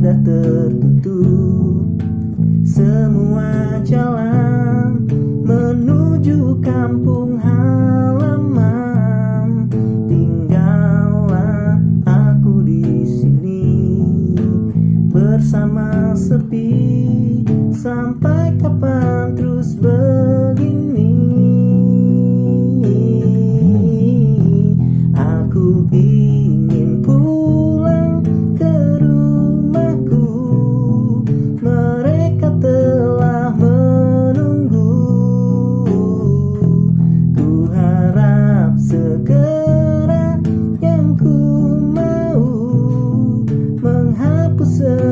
sudah tertutup. Semua jalan menuju kampung halaman. Tinggallah aku di sini bersama sepi. Sampai kapan terus begini? Aku ingin pulang ke rumahku. Mereka telah menunggu. Ku harap segera yang ku mau menghapus